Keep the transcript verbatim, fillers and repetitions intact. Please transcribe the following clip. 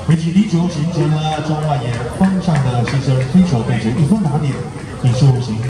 为其第九形成了中外野方向的牺牲，推手带着一分打点，引数行。